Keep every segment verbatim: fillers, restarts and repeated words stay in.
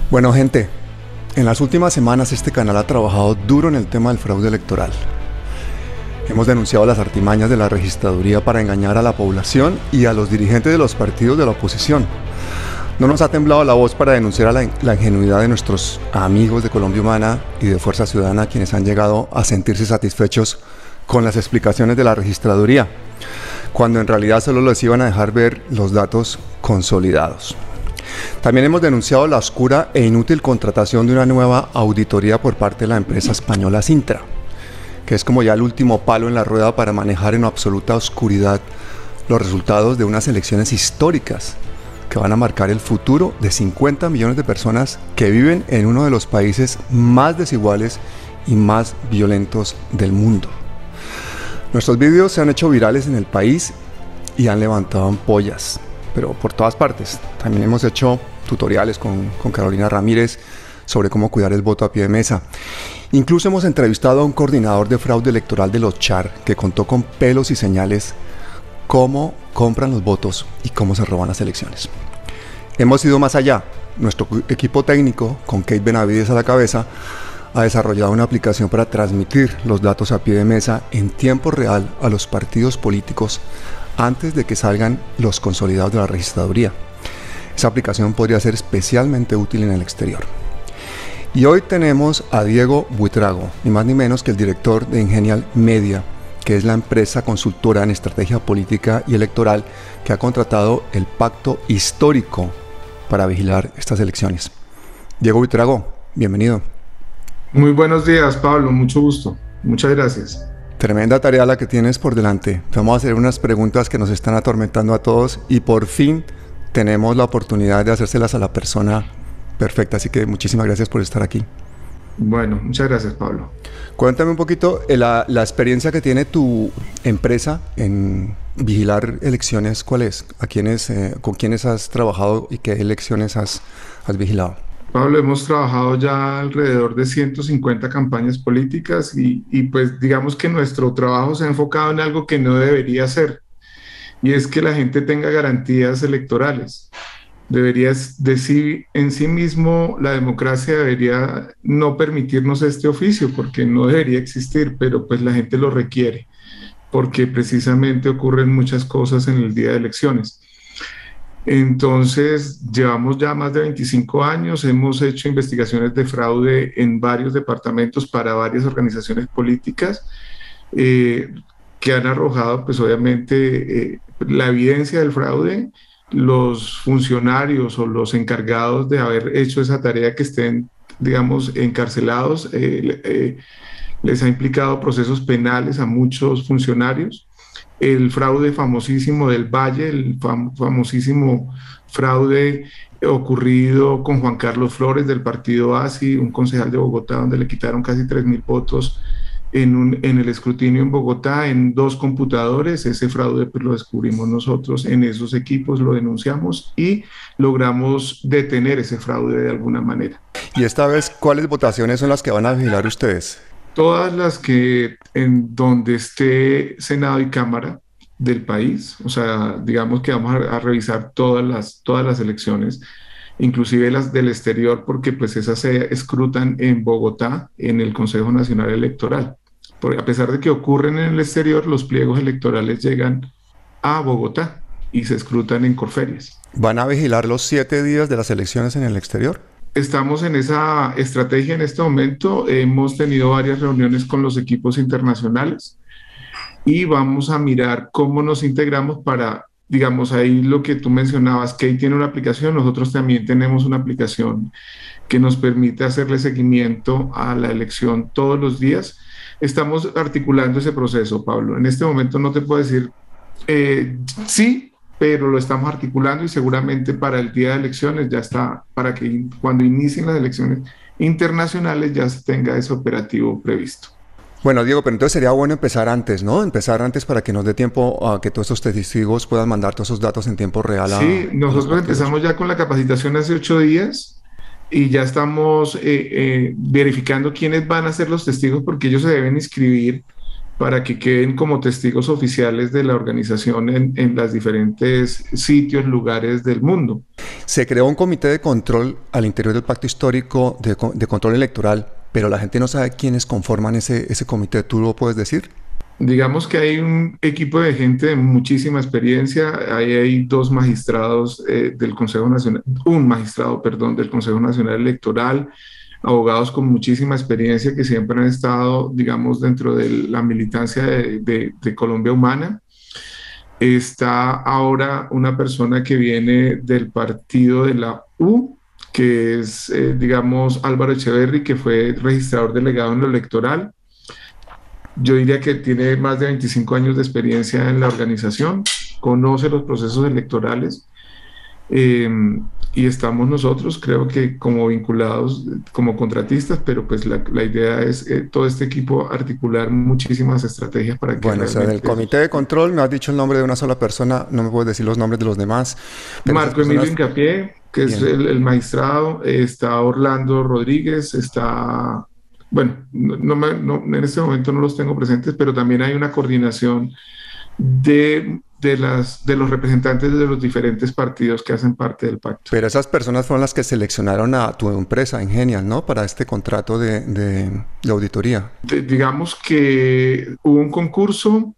Bueno, gente, en las últimas semanas este canal ha trabajado duro en el tema del fraude electoral. Hemos denunciado las artimañas de la registraduría para engañar a la población y a los dirigentes de los partidos de la oposición. No nos ha temblado la voz para denunciar a la, la ingenuidad de nuestros amigos de Colombia Humana y de Fuerza Ciudadana, quienes han llegado a sentirse satisfechos con las explicaciones de la registraduría, cuando en realidad solo les iban a dejar ver los datos consolidados. También hemos denunciado la oscura e inútil contratación de una nueva auditoría por parte de la empresa española Cintra, que es como ya el último palo en la rueda para manejar en absoluta oscuridad los resultados de unas elecciones históricas que van a marcar el futuro de cincuenta millones de personas que viven en uno de los países más desiguales y más violentos del mundo. Nuestros vídeos se han hecho virales en el país y han levantado ampollas, pero por todas partes. También hemos hecho tutoriales con, con Carolina Ramírez sobre cómo cuidar el voto a pie de mesa. Incluso hemos entrevistado a un coordinador de fraude electoral de los Char que contó con pelos y señales cómo compran los votos y cómo se roban las elecciones. Hemos ido más allá. Nuestro equipo técnico, con Kate Benavides a la cabeza, ha desarrollado una aplicación para transmitir los datos a pie de mesa en tiempo real a los partidos políticos antes de que salgan los consolidados de la registraduría. Esa aplicación podría ser especialmente útil en el exterior. Y hoy tenemos a Diego Buitrago, ni más ni menos que el director de Ingenial Media, que es la empresa consultora en estrategia política y electoral que ha contratado el pacto histórico para vigilar estas elecciones. Diego Buitrago, bienvenido. Muy buenos días, Pablo, mucho gusto. Muchas gracias. Tremenda tarea la que tienes por delante. Vamos a hacer unas preguntas que nos están atormentando a todos y por fin tenemos la oportunidad de hacérselas a la persona perfecta. Así que muchísimas gracias por estar aquí. Bueno, muchas gracias, Pablo. Cuéntame un poquito eh, la, la experiencia que tiene tu empresa en vigilar elecciones. ¿Cuál es? ¿A quiénes, eh, con quiénes has trabajado y qué elecciones has, has vigilado? Pablo, hemos trabajado ya alrededor de ciento cincuenta campañas políticas y, y pues digamos que nuestro trabajo se ha enfocado en algo que no debería ser, y es que la gente tenga garantías electorales. Debería decir en sí mismo, la democracia debería no permitirnos este oficio porque no debería existir, pero pues la gente lo requiere porque precisamente ocurren muchas cosas en el día de elecciones. Entonces, llevamos ya más de veinticinco años, hemos hecho investigaciones de fraude en varios departamentos para varias organizaciones políticas eh, que han arrojado, pues obviamente, eh, la evidencia del fraude. Los funcionarios o los encargados de haber hecho esa tarea que estén, digamos, encarcelados, eh, eh, les ha implicado procesos penales a muchos funcionarios. El fraude famosísimo del Valle, el fam famosísimo fraude ocurrido con Juan Carlos Flores del partido ASI, un concejal de Bogotá, donde le quitaron casi tres mil votos en, un, en el escrutinio en Bogotá, en dos computadores. Ese fraude pues lo descubrimos nosotros en esos equipos, lo denunciamos y logramos detener ese fraude de alguna manera. Y esta vez, ¿cuáles votaciones son las que van a vigilar ustedes? Todas las que en donde esté Senado y Cámara del país, o sea, digamos que vamos a, a revisar todas las, todas las elecciones, inclusive las del exterior, porque pues esas se escrutan en Bogotá, en el Consejo Nacional Electoral. Porque a pesar de que ocurren en el exterior, los pliegos electorales llegan a Bogotá y se escrutan en Corferias. ¿Van a vigilar los siete días de las elecciones en el exterior? Estamos en esa estrategia en este momento. Hemos tenido varias reuniones con los equipos internacionales y vamos a mirar cómo nos integramos para, digamos, ahí lo que tú mencionabas, Kate tiene una aplicación, nosotros también tenemos una aplicación que nos permite hacerle seguimiento a la elección todos los días. Estamos articulando ese proceso, Pablo. En este momento no te puedo decir eh, sí, pero lo estamos articulando y seguramente para el día de elecciones ya está, para que cuando inicien las elecciones internacionales ya se tenga ese operativo previsto. Bueno, Diego, pero entonces sería bueno empezar antes, ¿no? Empezar antes para que nos dé tiempo a que todos estos testigos puedan mandar todos esos datos en tiempo real. A, sí, nosotros empezamos ya con la capacitación hace ocho días y ya estamos eh, eh, verificando quiénes van a ser los testigos porque ellos se deben inscribir para que queden como testigos oficiales de la organización en, en los diferentes sitios, lugares del mundo. Se creó un comité de control al interior del pacto histórico de, de control electoral, pero la gente no sabe quiénes conforman ese, ese comité. ¿Tú lo puedes decir? Digamos que hay un equipo de gente de muchísima experiencia. Ahí hay dos magistrados eh, del Consejo Nacional, un magistrado, perdón, del Consejo Nacional Electoral, abogados con muchísima experiencia que siempre han estado, digamos, dentro de la militancia de, de, de Colombia Humana. Está ahora una persona que viene del partido de la U, que es, eh, digamos, Álvaro Echeverry, que fue registrador delegado en lo electoral. Yo diría que tiene más de veinticinco años de experiencia en la organización, conoce los procesos electorales, eh, y estamos nosotros, creo que como vinculados, como contratistas, pero pues la, la idea es eh, todo este equipo articular muchísimas estrategias para que... Bueno, o sea, del comité de control me has dicho el nombre de una sola persona, no me puedes decir los nombres de los demás. Marco personas... Emilio Incapié, que Bien. es el, el magistrado, está Orlando Rodríguez, está... Bueno, no me, no, en este momento no los tengo presentes, pero también hay una coordinación de, de, las, de los representantes de los diferentes partidos que hacen parte del pacto. Pero esas personas fueron las que seleccionaron a tu empresa, Ingenial, ¿no? Para este contrato de, de, de auditoría. De, digamos que hubo un concurso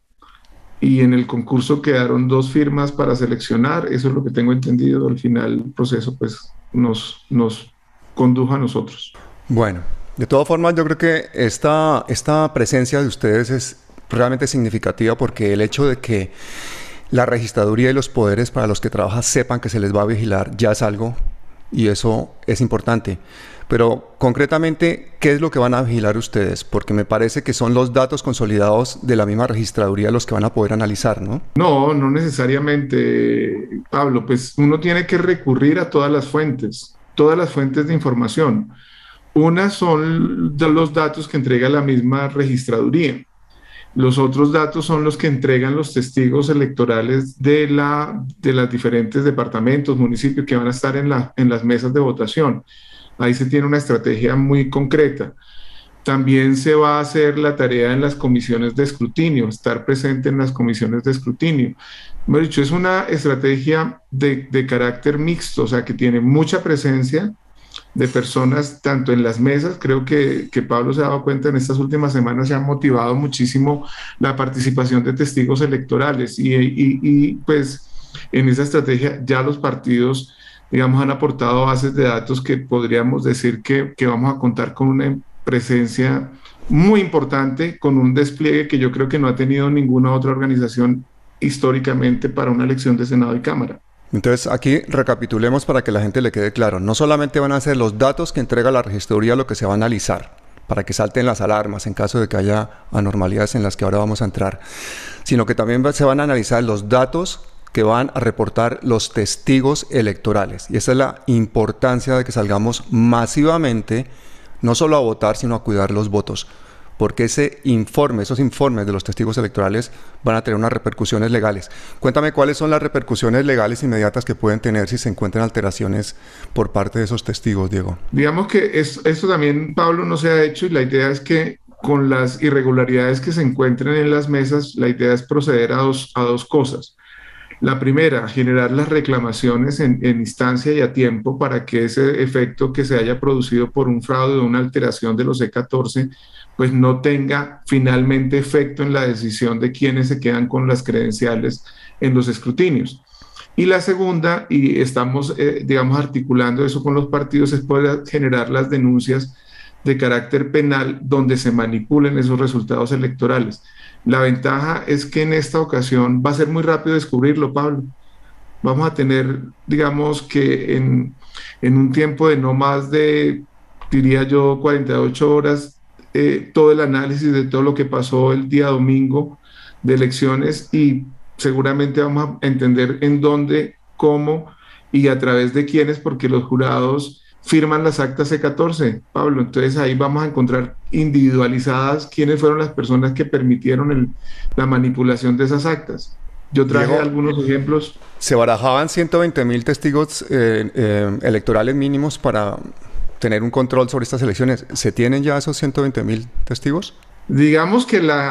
y en el concurso quedaron dos firmas para seleccionar. Eso es lo que tengo entendido. Al final el proceso pues nos, nos condujo a nosotros. Bueno. De todas formas, yo creo que esta, esta presencia de ustedes es realmente significativa porque el hecho de que la registraduría y los poderes para los que trabajan sepan que se les va a vigilar ya es algo y eso es importante. Pero concretamente, ¿qué es lo que van a vigilar ustedes? Porque me parece que son los datos consolidados de la misma registraduría los que van a poder analizar, ¿no? No, no necesariamente, Pablo. Pues uno tiene que recurrir a todas las fuentes, todas las fuentes de información. Una son los datos que entrega la misma registraduría. Los otros datos son los que entregan los testigos electorales de, la, de los diferentes departamentos, municipios que van a estar en, la, en las mesas de votación. Ahí se tiene una estrategia muy concreta. También se va a hacer la tarea en las comisiones de escrutinio, estar presente en las comisiones de escrutinio. Como he dicho, es una estrategia de, de carácter mixto, o sea, que tiene mucha presencia de personas tanto en las mesas. Creo que, que Pablo se ha dado cuenta en estas últimas semanas, se ha motivado muchísimo la participación de testigos electorales y, y, y pues en esa estrategia ya los partidos, digamos, han aportado bases de datos que podríamos decir que, que vamos a contar con una presencia muy importante, con un despliegue que yo creo que no ha tenido ninguna otra organización históricamente para una elección de Senado y Cámara. Entonces, aquí recapitulemos para que la gente le quede claro. No solamente van a ser los datos que entrega la registraduría lo que se va a analizar, para que salten las alarmas en caso de que haya anormalidades en las que ahora vamos a entrar, sino que también se van a analizar los datos que van a reportar los testigos electorales. Y esa es la importancia de que salgamos masivamente, no solo a votar, sino a cuidar los votos. Porque ese informe, esos informes de los testigos electorales van a tener unas repercusiones legales. Cuéntame cuáles son las repercusiones legales inmediatas que pueden tener si se encuentran alteraciones por parte de esos testigos, Diego. Digamos que es, esto también, Pablo, no se ha hecho y la idea es que con las irregularidades que se encuentren en las mesas, la idea es proceder a dos, a dos cosas. La primera, generar las reclamaciones en, en instancia y a tiempo para que ese efecto que se haya producido por un fraude o una alteración de los C catorce pues no tenga finalmente efecto en la decisión de quiénes se quedan con las credenciales en los escrutinios. Y la segunda, y estamos, eh, digamos, articulando eso con los partidos, es poder generar las denuncias de carácter penal donde se manipulen esos resultados electorales. La ventaja es que en esta ocasión va a ser muy rápido descubrirlo, Pablo. Vamos a tener, digamos, que en, en un tiempo de no más de, diría yo, cuarenta y ocho horas, Eh, todo el análisis de todo lo que pasó el día domingo de elecciones y seguramente vamos a entender en dónde, cómo y a través de quiénes, porque los jurados firman las actas C catorce, Pablo. Entonces ahí vamos a encontrar individualizadas quiénes fueron las personas que permitieron el, la manipulación de esas actas. Yo traje Diego, algunos ejemplos. Se barajaban ciento veinte mil testigos eh, eh, electorales mínimos para tener un control sobre estas elecciones. ¿Se tienen ya esos ciento veinte mil testigos? Digamos que la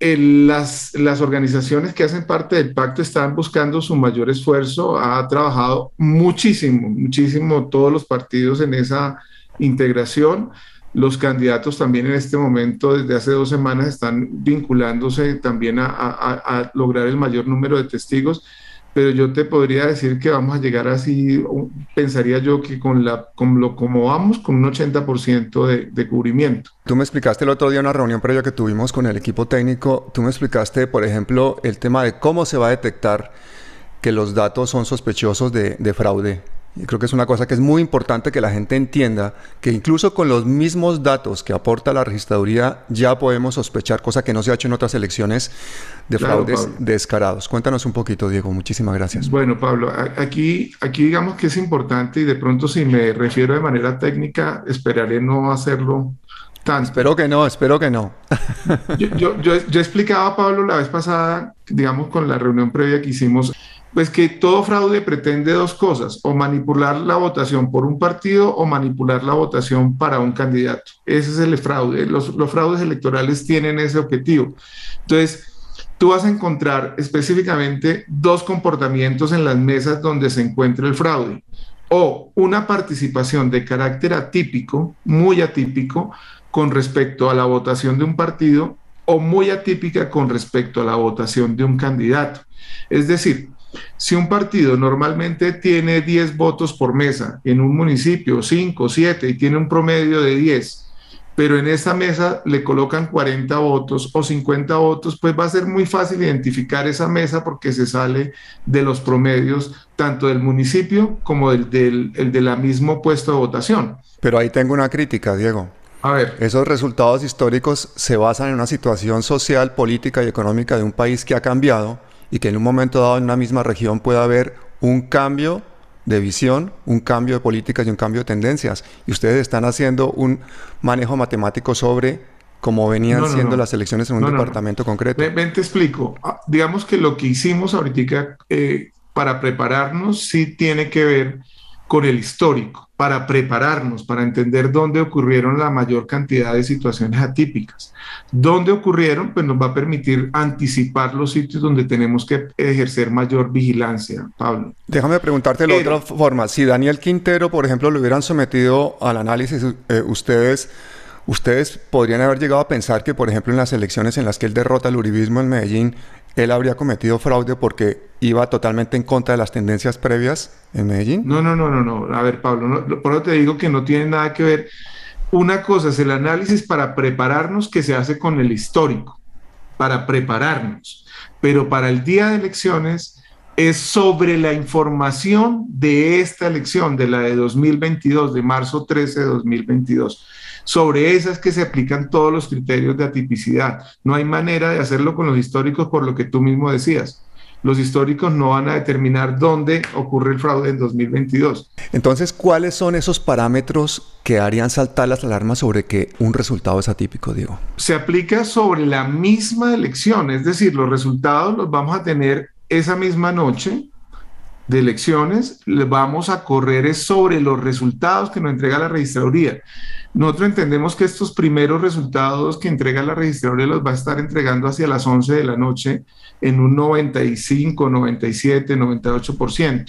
el, las, las organizaciones que hacen parte del pacto están buscando su mayor esfuerzo, ha trabajado muchísimo, muchísimo todos los partidos en esa integración. Los candidatos también en este momento, desde hace dos semanas, están vinculándose también a, a, a lograr el mayor número de testigos, pero yo te podría decir que vamos a llegar así, pensaría yo que con, la, con lo como vamos, con un ochenta por ciento de, de cubrimiento. Tú me explicaste el otro día en una reunión previa que tuvimos con el equipo técnico, tú me explicaste, por ejemplo, el tema de cómo se va a detectar que los datos son sospechosos de, de fraude. Y creo que es una cosa que es muy importante que la gente entienda, que incluso con los mismos datos que aporta la registraduría ya podemos sospechar, cosa que no se ha hecho en otras elecciones, de Claro, fraudes Pablo. descarados. Cuéntanos un poquito, Diego. Muchísimas gracias. Bueno, Pablo, aquí, aquí digamos que es importante y de pronto si me refiero de manera técnica, esperaré no hacerlo tanto. Espero que no, espero que no. Yo, yo, yo, yo explicaba, Pablo, la vez pasada, digamos, con la reunión previa que hicimos, pues que todo fraude pretende dos cosas, o manipular la votación por un partido o manipular la votación para un candidato. Ese es el fraude. Los, los fraudes electorales tienen ese objetivo. Entonces, tú vas a encontrar específicamente dos comportamientos en las mesas donde se encuentra el fraude. O una participación de carácter atípico, muy atípico, con respecto a la votación de un partido, o muy atípica con respecto a la votación de un candidato. Es decir, si un partido normalmente tiene diez votos por mesa, en un municipio cinco, siete, y tiene un promedio de diez, pero en esa mesa le colocan cuarenta votos o cincuenta votos, pues va a ser muy fácil identificar esa mesa porque se sale de los promedios tanto del municipio como del, del el de la mismo puesto de votación. Pero ahí tengo una crítica, Diego. A ver. Esos resultados históricos se basan en una situación social, política y económica de un país que ha cambiado y que en un momento dado en una misma región puede haber un cambio de visión, un cambio de políticas y un cambio de tendencias. Y ustedes están haciendo un manejo matemático sobre cómo venían No, no, siendo no. las elecciones en un No, no, departamento no. concreto. Ven, ven, te explico. Ah, digamos que lo que hicimos ahorita eh, para prepararnos sí tiene que ver con el histórico, para prepararnos, para entender dónde ocurrieron la mayor cantidad de situaciones atípicas. ¿Dónde ocurrieron? Pues nos va a permitir anticipar los sitios donde tenemos que ejercer mayor vigilancia, Pablo. Déjame preguntarte de otra forma. Si Daniel Quintero, por ejemplo, lo hubieran sometido al análisis, eh, ustedes... Ustedes podrían haber llegado a pensar que, por ejemplo, en las elecciones en las que él derrota al uribismo en Medellín, él habría cometido fraude porque iba totalmente en contra de las tendencias previas en Medellín. No, no, no, no, no. A ver, Pablo, no, por eso te digo que no tiene nada que ver. Una cosa es el análisis para prepararnos que se hace con el histórico, para prepararnos. Pero para el día de elecciones es sobre la información de esta elección, de la de dos mil veintidós, de marzo trece de dos mil veintidós. Sobre esas que se aplican todos los criterios de atipicidad. No hay manera de hacerlo con los históricos por lo que tú mismo decías. Los históricos no van a determinar dónde ocurre el fraude en dos mil veintidós. Entonces, ¿cuáles son esos parámetros que harían saltar las alarmas sobre que un resultado es atípico, Diego? Se aplica sobre la misma elección, es decir, los resultados los vamos a tener esa misma noche de elecciones, les vamos a correr es sobre los resultados que nos entrega la registraduría. Nosotros entendemos que estos primeros resultados que entrega la registraduría los va a estar entregando hacia las once de la noche en un noventa y cinco, noventa y siete, noventa y ocho por ciento.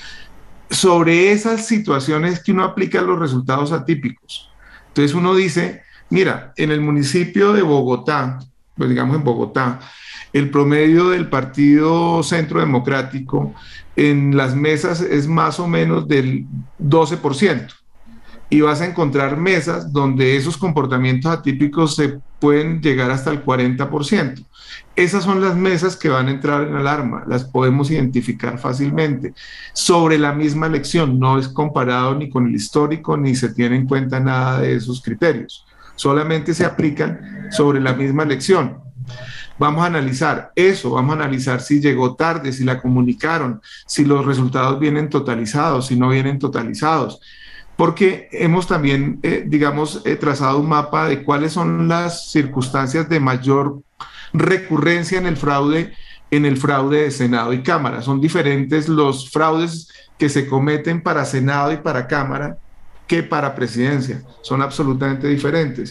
Sobre esas situaciones que uno aplica los resultados atípicos. Entonces uno dice, mira, en el municipio de Bogotá, pues digamos en Bogotá, el promedio del Partido Centro Democrático en las mesas es más o menos del doce por ciento. Y vas a encontrar mesas donde esos comportamientos atípicos se pueden llegar hasta el cuarenta por ciento. Esas son las mesas que van a entrar en alarma, las podemos identificar fácilmente. Sobre la misma elección, no es comparado ni con el histórico, ni se tiene en cuenta nada de esos criterios. Solamente se aplican sobre la misma elección. Vamos a analizar eso, vamos a analizar si llegó tarde, si la comunicaron, si los resultados vienen totalizados, si no vienen totalizados. Porque hemos también, eh, digamos, eh, trazado un mapa de cuáles son las circunstancias de mayor recurrencia en el fraude, en el fraude de Senado y Cámara. Son diferentes los fraudes que se cometen para Senado y para Cámara que para Presidencia. Son absolutamente diferentes.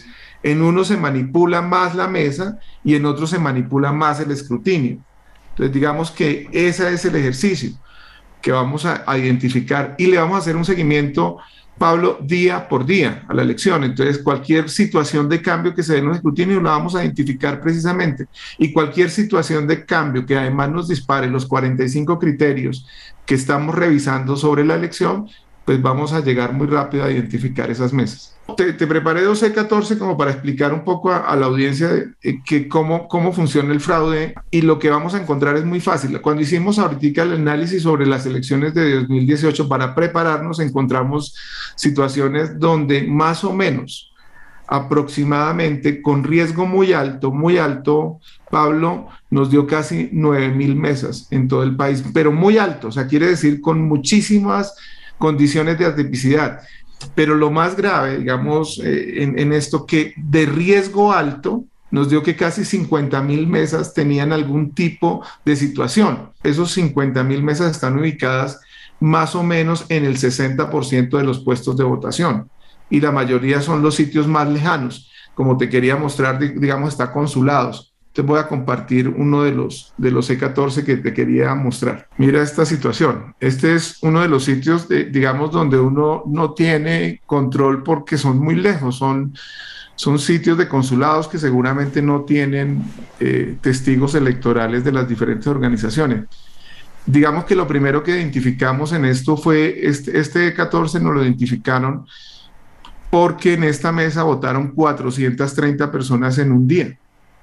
En uno se manipula más la mesa y en otro se manipula más el escrutinio. Entonces, digamos que ese es el ejercicio que vamos a, a identificar y le vamos a hacer un seguimiento, Pablo, día por día a la elección. Entonces, cualquier situación de cambio que se dé en un escrutinio la vamos a identificar precisamente. Y cualquier situación de cambio que además nos dispare los cuarenta y cinco criterios que estamos revisando sobre la elección, pues vamos a llegar muy rápido a identificar esas mesas. Te, te preparé dos C catorce como para explicar un poco a, a la audiencia de, eh, que cómo, cómo funciona el fraude, y lo que vamos a encontrar es muy fácil. Cuando hicimos ahorita el análisis sobre las elecciones de dos mil dieciocho para prepararnos, encontramos situaciones donde más o menos aproximadamente con riesgo muy alto, muy alto, Pablo, nos dio casi nueve mil mesas en todo el país, pero muy alto, o sea, quiere decir con muchísimas condiciones de atipicidad. Pero lo más grave, digamos, eh, en, en esto, que de riesgo alto nos dio que casi cincuenta mil mesas tenían algún tipo de situación. Esos cincuenta mil mesas están ubicadas más o menos en el sesenta por ciento de los puestos de votación, y la mayoría son los sitios más lejanos, como te quería mostrar, digamos, está consulados. Te voy a compartir uno de los, de los C catorce que te quería mostrar. Mira esta situación. Este es uno de los sitios, de, digamos, donde uno no tiene control porque son muy lejos. Son, son sitios de consulados que seguramente no tienen eh, testigos electorales de las diferentes organizaciones. Digamos que lo primero que identificamos en esto fue, este, este C catorce nos lo identificaron porque en esta mesa votaron cuatrocientas treinta personas en un día.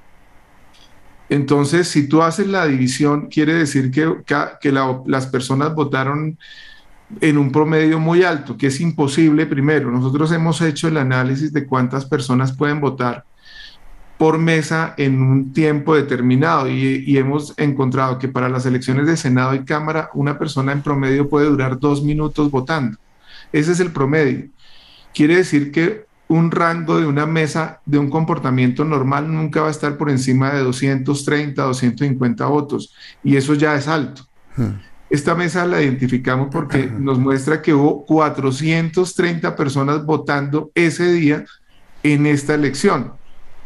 Entonces, si tú haces la división, quiere decir que, que la, las personas votaron en un promedio muy alto, que es imposible. Primero, nosotros hemos hecho el análisis de cuántas personas pueden votar por mesa en un tiempo determinado, y, y hemos encontrado que para las elecciones de Senado y Cámara, una persona en promedio puede durar dos minutos votando. Ese es el promedio. Quiere decir que un rango de una mesa de un comportamiento normal nunca va a estar por encima de doscientos treinta, doscientos cincuenta votos, y eso ya es alto. Hmm. Esta mesa la identificamos porque nos muestra que hubo cuatrocientas treinta personas votando ese día en esta elección.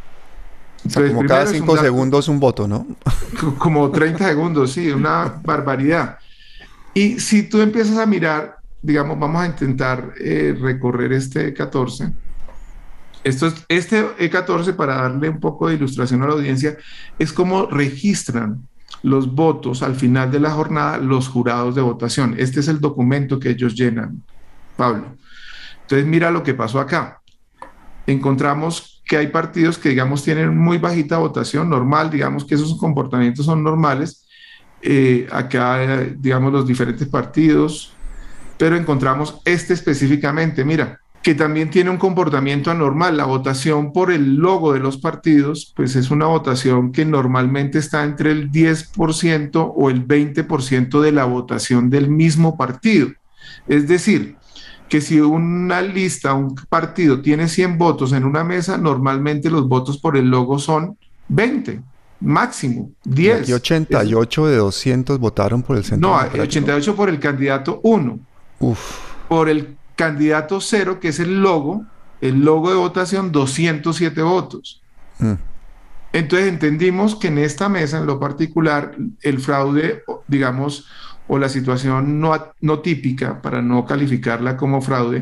O sea, como cada cinco un segundos un voto, ¿no? Como treinta segundos, sí, una barbaridad. Y si tú empiezas a mirar, digamos, vamos a intentar eh, recorrer este catorce. Esto es, este E catorce, para darle un poco de ilustración a la audiencia, es como registran los votos al final de la jornada los jurados de votación. Este es el documento que ellos llenan, Pablo. Entonces, mira lo que pasó acá. Encontramos que hay partidos que, digamos, tienen muy bajita votación normal, digamos que esos comportamientos son normales. Eh, acá, eh, digamos, los diferentes partidos, pero encontramos este específicamente, mira, que también tiene un comportamiento anormal. La votación por el logo de los partidos, pues es una votación que normalmente está entre el diez por ciento o el veinte por ciento de la votación del mismo partido. Es decir, que si una lista, un partido tiene cien votos en una mesa, normalmente los votos por el logo son veinte, máximo diez. Aquí ochenta y ocho es, de doscientos votaron por el centro. No, ochenta y ocho por el candidato uno. Uf. Por el candidato cero, que es el logo, el logo de votación, doscientos siete votos. Mm. Entonces entendimos que en esta mesa, en lo particular, el fraude, digamos, o la situación no, no típica, para no calificarla como fraude,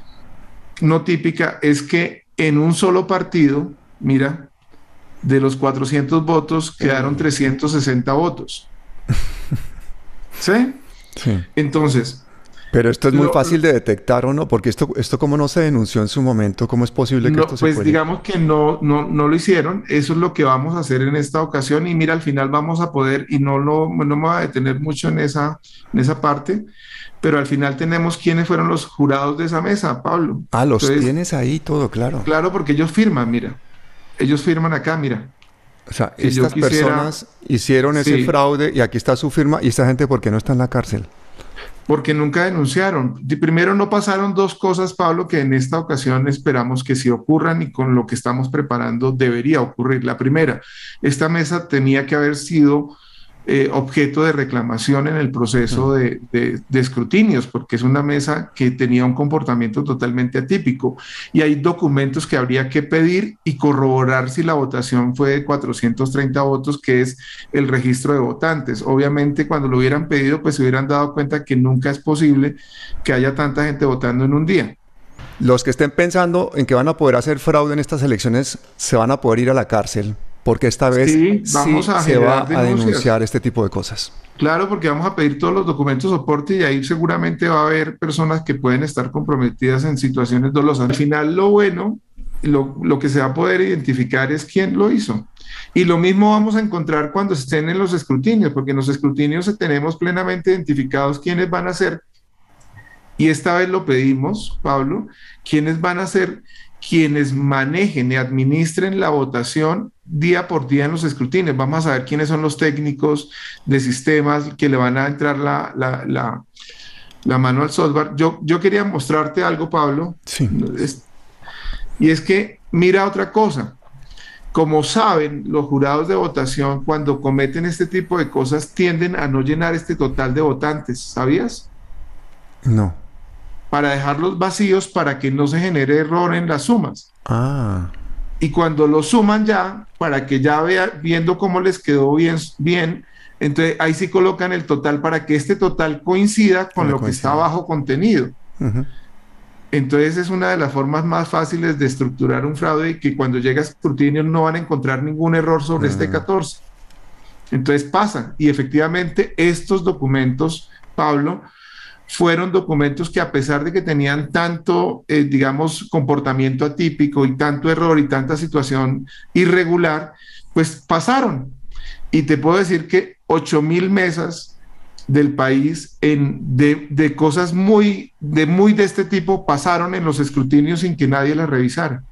no típica, es que en un solo partido, mira, de los cuatrocientos votos quedaron trescientos sesenta votos. ¿Sí? Sí. Entonces... Pero esto es muy lo, fácil de detectar, ¿o no? Porque esto, esto como no se denunció en su momento, ¿cómo es posible que no, esto se pues puede? digamos que no, no, no lo hicieron. Eso es lo que vamos a hacer en esta ocasión, y mira, al final vamos a poder, y no, lo, no me voy a detener mucho en esa, en esa parte, pero al final tenemos quiénes fueron los jurados de esa mesa, Pablo. Ah, los Entonces, tienes ahí todo, claro. Claro, porque ellos firman, mira. Ellos firman acá, mira. O sea, si estas quisiera, personas hicieron ese sí. fraude, y aquí está su firma, y esta gente, ¿por qué no está en la cárcel? Porque nunca denunciaron. Primero, no pasaron dos cosas, Pablo, que en esta ocasión esperamos que sí ocurran, y con lo que estamos preparando debería ocurrir. La primera, esta mesa tenía que haber sido eh, objeto de reclamación en el proceso de, de, de escrutinios, porque es una mesa que tenía un comportamiento totalmente atípico. Y hay documentos que habría que pedir y corroborar si la votación fue de cuatrocientos treinta votos, que es el registro de votantes. Obviamente, cuando lo hubieran pedido, pues se hubieran dado cuenta que nunca es posible que haya tanta gente votando en un día. Los que estén pensando en que van a poder hacer fraude en estas elecciones se van a poder ir a la cárcel, porque esta vez sí, vamos sí a se va denuncias. a denunciar este tipo de cosas. Claro, porque vamos a pedir todos los documentos de soporte y ahí seguramente va a haber personas que pueden estar comprometidas en situaciones dolosas. Al final, lo bueno, lo, lo que se va a poder identificar es quién lo hizo. Y lo mismo vamos a encontrar cuando estén en los escrutinios, porque en los escrutinios tenemos plenamente identificados quiénes van a ser. Y esta vez lo pedimos, Pablo, quiénes van a ser quienes manejen y administren la votación día por día en los escrutinios. Vamos a ver quiénes son los técnicos de sistemas que le van a entrar la, la, la, la mano al software. Yo, yo quería mostrarte algo, Pablo, sí. es, y es que mira otra cosa. Como saben, los jurados de votación, cuando cometen este tipo de cosas, tienden a no llenar este total de votantes, ¿sabías? No. Para dejarlos vacíos para que no se genere error en las sumas. Ah. Y cuando lo suman ya, para que ya vea, viendo cómo les quedó bien, bien, entonces ahí sí colocan el total para que este total coincida con lo que está bajo contenido. Uh-huh. Entonces es una de las formas más fáciles de estructurar un fraude y que cuando llega a escrutinio no van a encontrar ningún error sobre uh-huh. este catorce. Entonces pasa, y efectivamente estos documentos, Pablo, fueron documentos que a pesar de que tenían tanto, eh, digamos, comportamiento atípico y tanto error y tanta situación irregular, pues pasaron. Y te puedo decir que ocho mil mesas del país en, de, de cosas muy de, muy de este tipo pasaron en los escrutinios sin que nadie las revisara.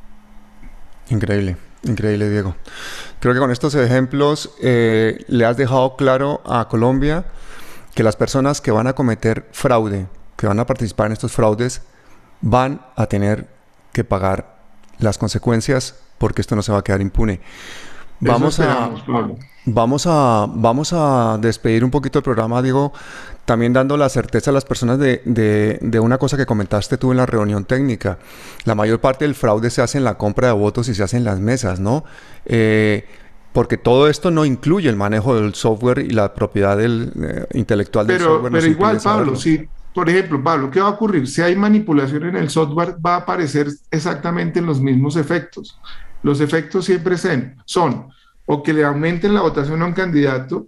Increíble, increíble, Diego. Creo que con estos ejemplos eh, le has dejado claro a Colombia que las personas que van a cometer fraude, que van a participar en estos fraudes, van a tener que pagar las consecuencias porque esto no se va a quedar impune. Vamos a, vamos a, vamos a despedir un poquito el programa, Diego, también dando la certeza a las personas de, de, de una cosa que comentaste tú en la reunión técnica. La mayor parte del fraude se hace en la compra de votos y se hace en las mesas, ¿no? Eh, Porque todo esto no incluye el manejo del software y la propiedad del, eh, intelectual del pero, software. Pero no igual, Pablo, si, por ejemplo, Pablo, ¿qué va a ocurrir? Si hay manipulación en el software, va a aparecer exactamente los mismos efectos. Los efectos siempre son, son o que le aumenten la votación a un candidato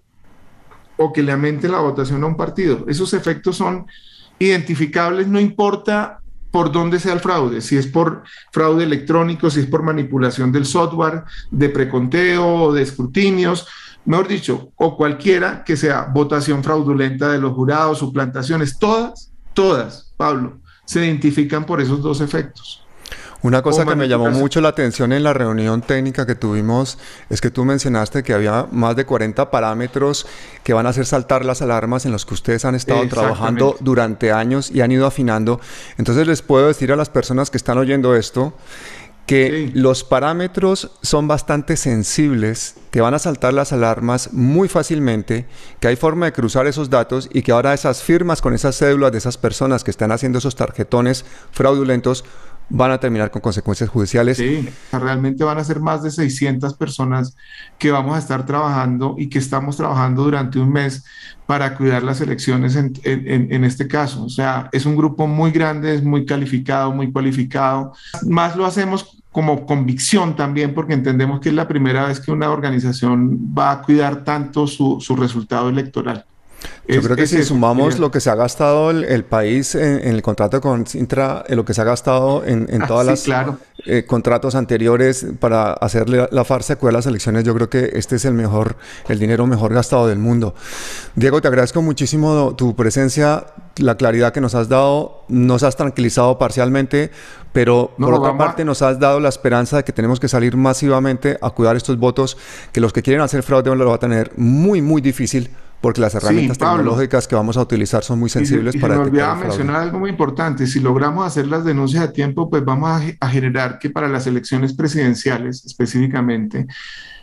o que le aumenten la votación a un partido. Esos efectos son identificables, no importa por dónde sea el fraude, si es por fraude electrónico, si es por manipulación del software, de preconteo o de escrutinios, mejor dicho, o cualquiera que sea votación fraudulenta de los jurados, suplantaciones, todas, todas, Pablo, se identifican por esos dos efectos. Una cosa que me llamó mucho la atención en la reunión técnica que tuvimos es que tú mencionaste que había más de cuarenta parámetros que van a hacer saltar las alarmas en los que ustedes han estado trabajando durante años y han ido afinando. Entonces les puedo decir a las personas que están oyendo esto que sí. Los parámetros son bastante sensibles, que van a saltar las alarmas muy fácilmente, que hay forma de cruzar esos datos y que ahora esas firmas con esas cédulas de esas personas que están haciendo esos tarjetones fraudulentos van a terminar con consecuencias judiciales. Sí, realmente van a ser más de seiscientas personas que vamos a estar trabajando y que estamos trabajando durante un mes para cuidar las elecciones en, en, en este caso. O sea, es un grupo muy grande, es muy calificado, muy cualificado. Más lo hacemos como convicción también porque entendemos que es la primera vez que una organización va a cuidar tanto su, su resultado electoral. Yo es, creo que si sumamos es, lo que se ha gastado el, el país en, en el contrato con Cintra, en lo que se ha gastado en, en todas ah, las sí, claro. eh, contratos anteriores para hacerle la, la farsa de cuidar las elecciones, yo creo que este es el mejor, el dinero mejor gastado del mundo. Diego, te agradezco muchísimo tu presencia, la claridad que nos has dado, nos has tranquilizado parcialmente, pero no, por otra vamos. parte nos has dado la esperanza de que tenemos que salir masivamente a cuidar estos votos, que los que quieren hacer fraude lo va a tener muy, muy difícil, porque las herramientas sí, tecnológicas que vamos a utilizar son muy sensibles y, y para detectar el fraude. Me olvidaba mencionar algo muy importante. Si logramos hacer las denuncias a tiempo, pues vamos a, a generar que para las elecciones presidenciales específicamente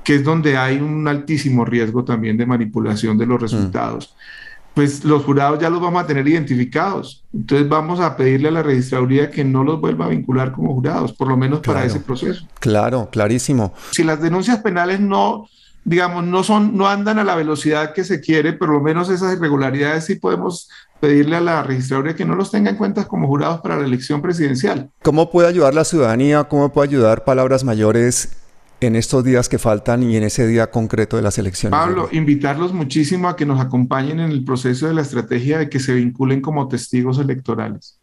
que es donde hay un altísimo riesgo también de manipulación de los resultados. Mm. Pues los jurados ya los vamos a tener identificados. Entonces vamos a pedirle a la registraduría que no los vuelva a vincular como jurados, por lo menos claro, para ese proceso. Claro, clarísimo. Si las denuncias penales no, digamos, no son, no andan a la velocidad que se quiere, por lo menos esas irregularidades sí podemos pedirle a la registraduría que no los tenga en cuenta como jurados para la elección presidencial. ¿Cómo puede ayudar la ciudadanía? ¿Cómo puede ayudar Palabras Mayores en estos días que faltan y en ese día concreto de las elecciones? Pablo, invitarlos muchísimo a que nos acompañen en el proceso de la estrategia de que se vinculen como testigos electorales.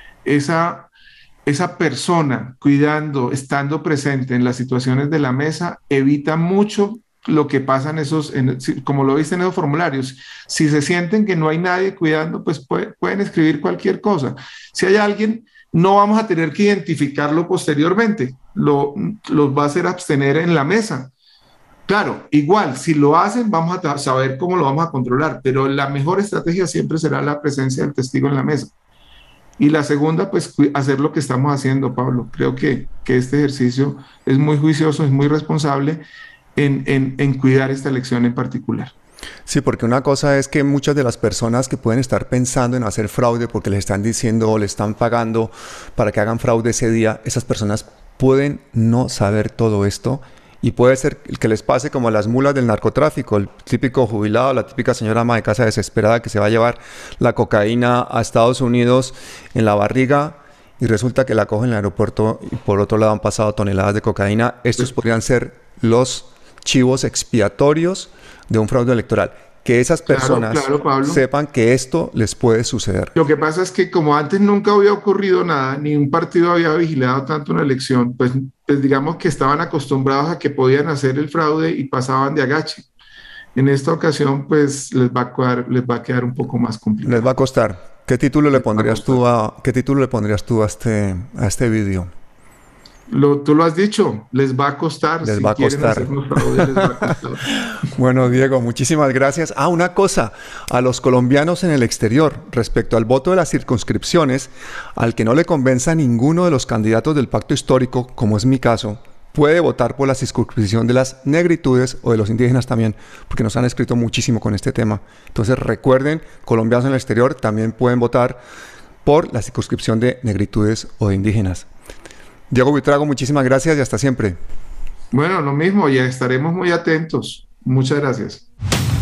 Esa, esa persona cuidando, estando presente en las situaciones de la mesa, evita mucho lo que pasa en esos, en, como lo viste en esos formularios. Si se sienten que no hay nadie cuidando, pues puede, pueden escribir cualquier cosa. Si hay alguien, no vamos a tener que identificarlo posteriormente, lo, los va a hacer abstener en la mesa. Claro, igual, si lo hacen, vamos a saber cómo lo vamos a controlar, pero la mejor estrategia siempre será la presencia del testigo en la mesa. Y la segunda, pues hacer lo que estamos haciendo, Pablo. Creo que, que este ejercicio es muy juicioso, es muy responsable en, en, en cuidar esta elección en particular. Sí, porque una cosa es que muchas de las personas que pueden estar pensando en hacer fraude porque les están diciendo o le están pagando para que hagan fraude ese día, esas personas pueden no saber todo esto y puede ser que les pase como a las mulas del narcotráfico, el típico jubilado, la típica señora ama de casa desesperada que se va a llevar la cocaína a Estados Unidos en la barriga y resulta que la cogen en el aeropuerto y por otro lado han pasado toneladas de cocaína. Estos podrían ser los chivos expiatorios de un fraude electoral. Que esas personas claro, claro, sepan que esto les puede suceder. Lo que pasa es que como antes nunca había ocurrido nada, ni un partido había vigilado tanto una elección, pues, pues digamos que estaban acostumbrados a que podían hacer el fraude y pasaban de agache. En esta ocasión, pues les va a quedar, les va a quedar un poco más complicado. Les va a costar. ¿Qué título le pondrías tú a qué título le pondrías tú a este a este video? Lo, tú lo has dicho, les va a costar. Les si va a costar. Fraude, les va a costar. Bueno, Diego, muchísimas gracias. Ah, una cosa, a los colombianos en el exterior, respecto al voto de las circunscripciones, al que no le convenza a ninguno de los candidatos del pacto histórico, como es mi caso, puede votar por la circunscripción de las negritudes o de los indígenas también, porque nos han escrito muchísimo con este tema. Entonces, recuerden, colombianos en el exterior también pueden votar por la circunscripción de negritudes o de indígenas. Diego Buitrago, muchísimas gracias y hasta siempre. Bueno, lo mismo, ya estaremos muy atentos. Muchas gracias.